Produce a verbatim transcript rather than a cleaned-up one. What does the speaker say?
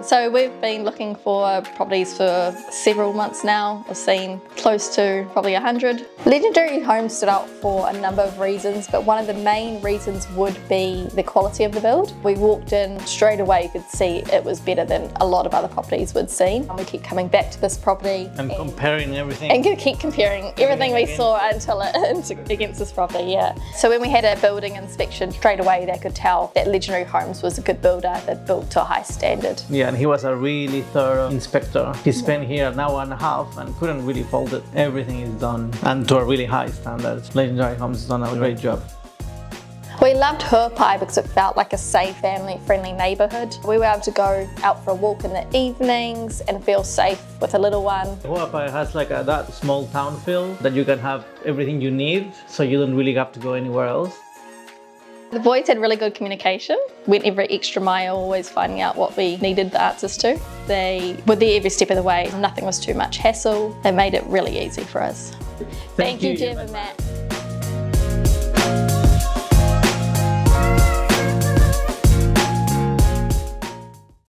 So we've been looking for properties for several months now. We've seen close to probably a hundred. Legendary homes stood out for a number of reasons, but one of the main reasons would be the quality of the build. We walked in straight away, you could see it was better than a lot of other properties we'd seen. And we keep coming back to this property. And, and comparing everything. And keep comparing everything we saw until it, against this property, yeah. So when we had a building inspection, straight away they could tell that Legendary Homes was a good builder that built to a high standard. Yeah, and he was a really thorough inspector. He spent here an hour and a half and couldn't really fault it. Everything is done and to a really high standard. Legendary Homes has done a great job. We loved Huapai because it felt like a safe, family-friendly neighbourhood. We were able to go out for a walk in the evenings and feel safe with a little one. Huapai has like a, that small town feel that you can have everything you need, so you don't really have to go anywhere else. The boys had really good communication, went every extra mile, always finding out what we needed the answers to. They were there every step of the way, nothing was too much hassle. They made it really easy for us. Thank, Thank you, Jeff and Matt.